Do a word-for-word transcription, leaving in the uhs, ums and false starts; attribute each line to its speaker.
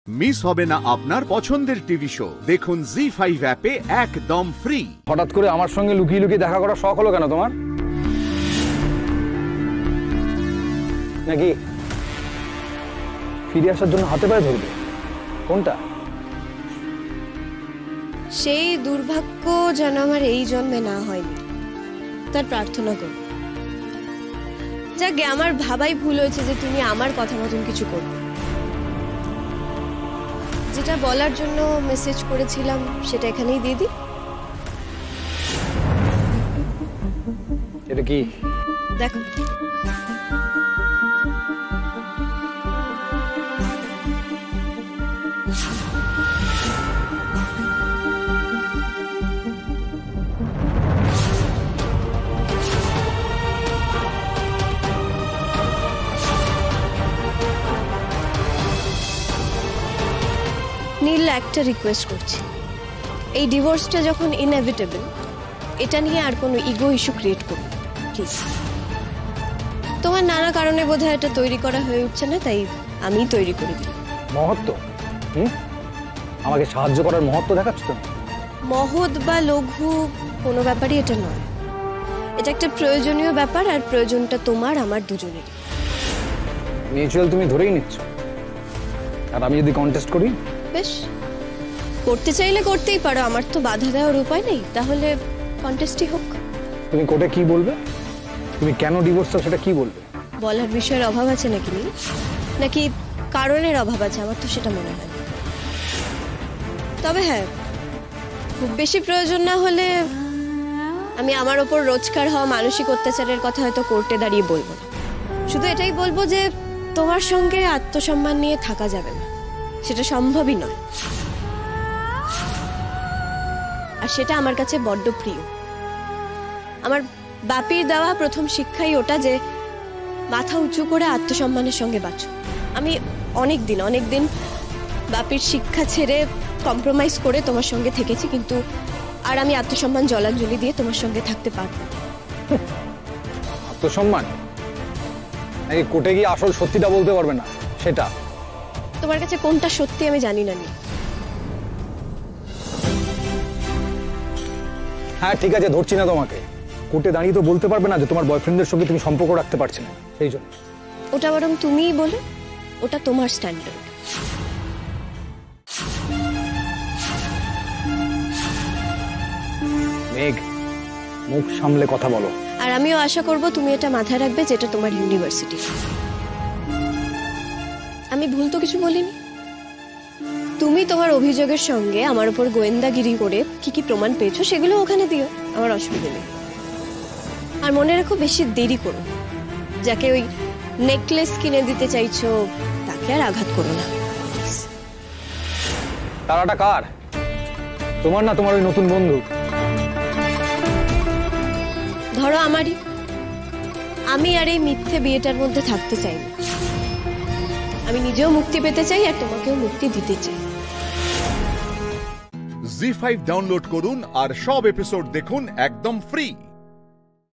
Speaker 1: Miss হবে না আপনার পছন্দের টিভি শো। দেখুন জি ফাইভ অ্যাপে একদম ফ্রি।
Speaker 2: হঠাৎ করে আমার সঙ্গে লুকিয়ে লুকিয়ে দেখা করার শখ হলো কেন তোমার? নাকি ফিরে আসার জন্য হাতে পায়ে ধরবে? কোনটা?
Speaker 3: সেই দুর্ভাগ্য যেন আমার এই জন্মে না হয়নি, তার প্রার্থনা করব। যাকে আমার ভাবাই ভুল হয়েছে যে তুমি আমার কথা মতন কিছু করবে। যেটা বলার জন্য মেসেজ করেছিলাম সেটা এখানেই দিয়ে দিই।
Speaker 2: এটা কি?
Speaker 3: দেখো, নীল একটা রিকোয়েস্ট করছি, এই ডিভোর্সটা যখন ইনএভিটেবল, এটা নিয়ে আর কোনো ইগো ইস্যু ক্রিয়েট করো প্লিজ। তোমার নানা কারণে বোধহয় এটা তৈরি করা হয়ে উঠছে না, তাই আমি তৈরি করে দিই।
Speaker 2: মহত্ব? হুম, আমাকে সাহায্য করার মহত্ব দেখাচ্ছ তো?
Speaker 3: মহৎ বা লঘু কোনো ব্যাপারই এটা নয়, এটা একটা প্রয়োজনীয় ব্যাপার, আর প্রয়োজনটা তোমার আমার দুজনের।
Speaker 2: মিউচুয়াল তুমি ধরেই নিচ্ছ, আর আমি যদি কন্টেস্ট করি?
Speaker 3: বেশ, করতে চাইলে করতেই পারো, আমার তো বাধা দেওয়ার উপায় নেই। তাহলে কন্টেস্টই হোক।
Speaker 2: তুমি কোর্টে কি বলবে? তুমি কেন ডিভোর্স চাও সেটা কি বলবে?
Speaker 3: বলার বিষয়ের অভাব আছে নাকি নীল? নাকি কারণের অভাব আছে? আমার তো সেটা মনে হয়। তবে হ্যাঁ, খুব বেশি প্রয়োজন না হলে আমি আমার ওপর রোজকার হওয়া মানসিক অত্যাচারের কথা হয়তো কোর্টে দাঁড়িয়ে বলবো না। শুধু এটাই বলবো যে তোমার সঙ্গে আত্মসম্মান নিয়ে থাকা যাবে না, সেটা সম্ভবই নয়। আর সেটা আমার কাছে বড্ড প্রিয়। আমার বাপির দেওয়া প্রথম শিক্ষাই ওটা যে মাথা উঁচু করে আত্মসম্মানের সঙ্গে বাঁচো। আমি অনেক দিন অনেক দিন বাপির শিক্ষা ছেড়ে কম্প্রোমাইজ করে তোমার সঙ্গে থেকেছি, কিন্তু আর আমি আত্মসম্মান জলাঞ্জলি দিয়ে তোমার সঙ্গে থাকতে পারবো না।
Speaker 2: আত্মসম্মান নাকি কোর্টে গিয়ে আসল সত্যিটা বলতে পারবে না সেটা?
Speaker 3: তোমার কাছে কোনটা সত্যি আমি জানি না।
Speaker 2: হ্যাঁ ঠিক আছে, ধরছি না তোমাকে। কোর্টে দাঁড়িয়ে তো বলতে পারবে না যে তোমার বয়ফ্রেন্ডের সঙ্গে তুমি সম্পর্ক রাখতে পারছি না, সেই জন্য।
Speaker 3: ওটা বরং তুমিই বলো, ওটা তোমার স্ট্যান্ডার্ড।
Speaker 2: মেঘ, মুখ সামলে কথা বলো।
Speaker 3: আর আমিও আশা করব তুমি এটা মাথায় রাখবে, যেটা তোমার ইউনিভার্সিটি। আমি ভুল তো কিছু বলিনি। তুমি তোমার অভিযোগের সঙ্গে আমার উপর গোয়েন্দাগিরি করে কি কি প্রমাণ পেয়েছো সেগুলো ওখানে দিও, আমার অসুবিধা নেই। আর মনে রাখো, বেশি দেরি করো। যাকে ওই নেকলেস কিনে দিতে চাইছো তাকে আর আঘাত করো না।
Speaker 2: তারাটা কার? তোমার না তোমার ওই নতুন বন্ধু?
Speaker 3: ধরো আমারই। আমি আর এই মিথ্যে বিয়েটার মধ্যে থাকতে চাই না। আমি নিজেও মুক্তি পেতে চাই, আর তোমাকেও মুক্তি দিতে চাই।
Speaker 1: জি ফাইভ ডাউনলোড করুন আর সব এপিসোড দেখুন একদম ফ্রি।